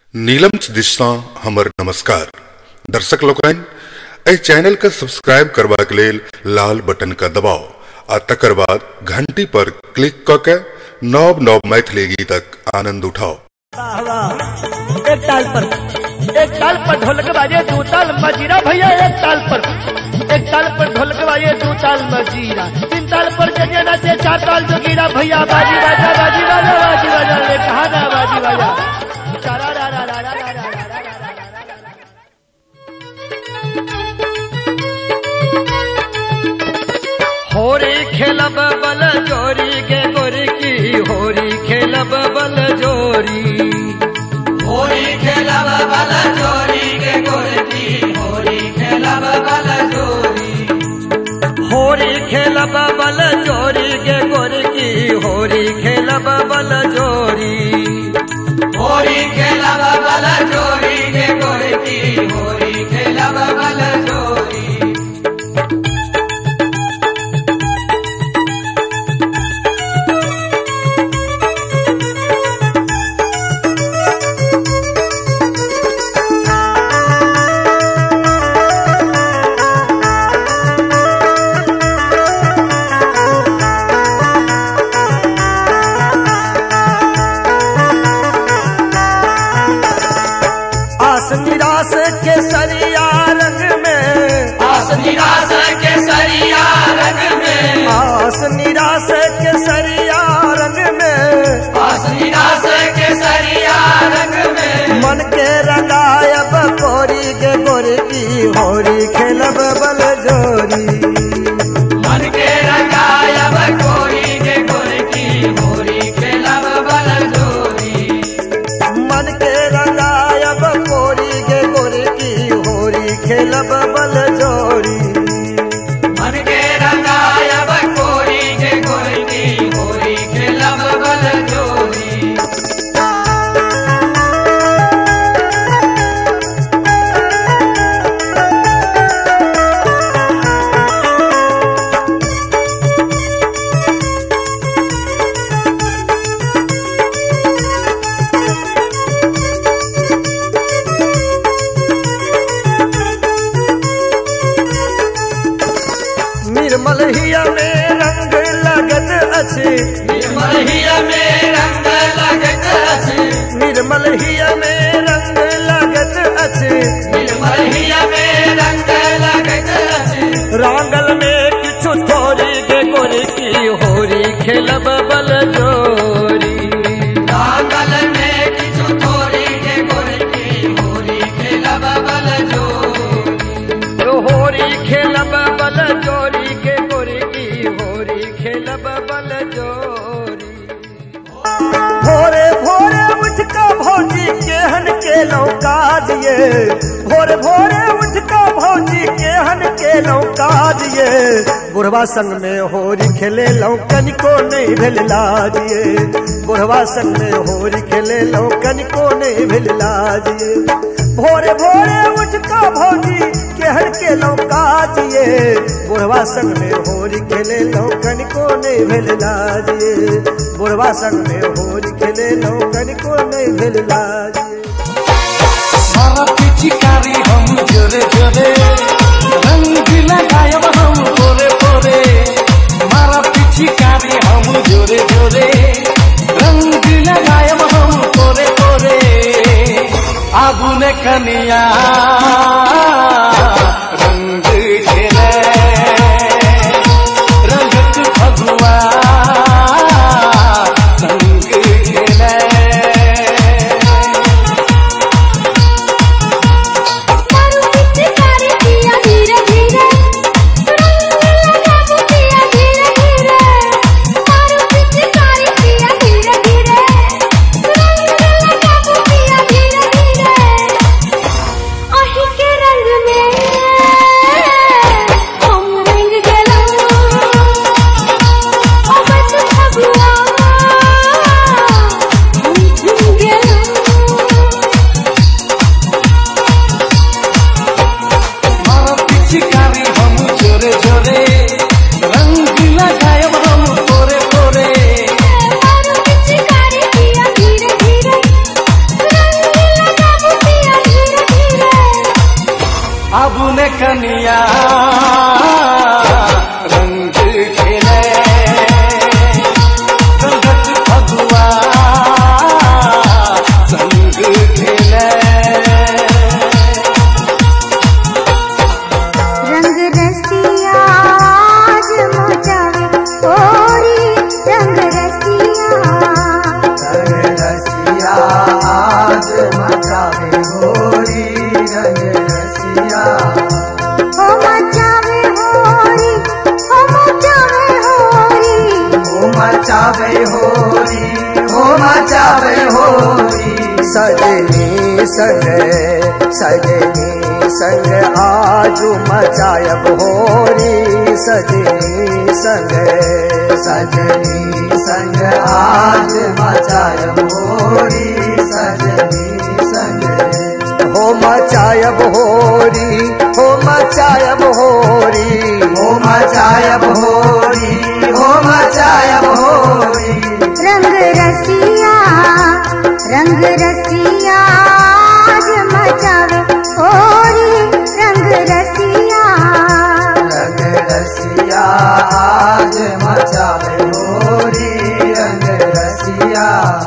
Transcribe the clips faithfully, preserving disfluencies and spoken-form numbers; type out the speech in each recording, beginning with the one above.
नीलम दिशा हमर नमस्कार दर्शक लोकन ए चैनल का सब्सक्राइब करवा के लेल लाल बटन का दबाओ आ तकर बाद घंटी पर क्लिक करके नव नव मैथिली गीतक आनंद उठाओ। एक ताल पर एक ताल पर ढोलक बाजे दो ताल मजीरा भैया, एक ताल पर एक ताल पर ढोलक बाजे दो ताल मजीरा, तीन ताल पर जजे नाचे चार ताल जोगीरा भैया, बाजी बाजा बाजी बाजा बाजी बाजा रे कहा ना बाजी बाजा सारा रा रा रा रा रा रा होरी खेलब बल जोरी के गोरी की, होरी खेलब बल जोरी, होरी खेलब बल जोरी के गोरी की, होरी खेलब बल जोरी, होरी खेलब बल जोरी के गोरी की, होरी खेलब बल जोरी, होरी खेलब बल जोरी के गोरी की, होरी खेलब बल जोरी। निराश के सरिया रंग में, आस निराश के सरिया रंग में, आस निराश के सरिया रंग में, आस निराश के सरिया रंग में, मन के रंगायब कोरी के गोरी की, होरी खेलब बल जोरी, मन के रंगायब कोरी के गोरी की, होरी खेलब बल जोरी, मन के रंगायब कोरी के गोरी की, होरी खेलब बल जोरी, मन के रंगायब कोरी के गोरी की, होरी खेलब बल जोरी। निर्मल हिया में रंग लगत अछि, निर्मल हिया में रंग लगत अछि, निर्मल हिया में रंग लगत अछि, निर्मल हिया में रंग लगत अछि, रांगल में किछु थोड़ी के गोरी की, होरी खेलब बल जोरी, रांगल में किछु थोड़ी के गोरी की, होरी खेलब बल जोरी, होरी खेलब बल जोरी के गोरी की, होरी खेलब बल जोरी। भोरे भोरे उठ का भौजी केहन के लौका दिए, भोरे भोरे उठ का भौजी केहन के लौका दिए, बुढ़वा संग में होरी खेले लौकन को नहीं भेल लाजिए, बुढ़वा संग में होरी खेले लौकन को नहीं भेल लाजिए, भोरे भोरे उठ का भौजी केहन के लौका दिए, बुढ़वा संग में होरी खेले लौकन को नहीं भेल लाजिए, बुढ़वा संग में होरी खेले लौकन को नहीं भेल लाजिए। मारा पिचकारी हम जोरे जोरे, रंग लगायब हम पोरे पोरे, मारा पिचकारी हम जोरे जोरे, रंग लगायब हम पोरे पोरे, आगुने कनिया रंग खेले, रंगत फगुआ संग खेले, के कनिया रंग खेले रंगत फगुआ संग खेले रंग रसिया आज मचावे होरी रंग रसिया रंग रसिया आज मचावे होरी रंग रसिया हो मचावे होरी हो मचावे होरी हो मचावे होरी हो मचावे होरी सजनी संग सजनी संग आजू मचायब होरी सजनी संग सजनी संग आज मचायब होरी सजनी संग हो मचायब होरी हो मचायब होरी हो मचायब होरी हो मचायब होरी रंग रसिया रंग रसिया आज मचावे होरी रंग रसिया रंग रसिया आज मचावे होरी रंग रसिया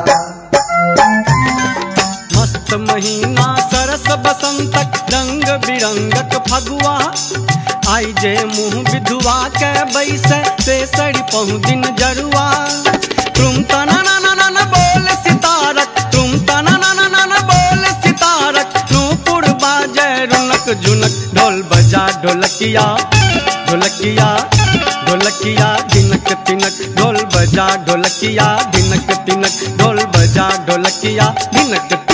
मस्त महीना सरस बसंतक रंग बिरंगक फगुआ आई जे मुँह विधुआ के बैसे से सड़ी पहु दिन जरुआ तुम तना ना ना ना ना बोल सितारक तुम तना ना ना ना ना बोल सितारक नूपुर बाजे रुनक झुनक ढोल बजा ढोलकिया ढोलकिया ढोलकिया दिनक तिनक ढोल बजा ढोलकिया दिनक तिनक ढोल बजा ढोलकिया दिनक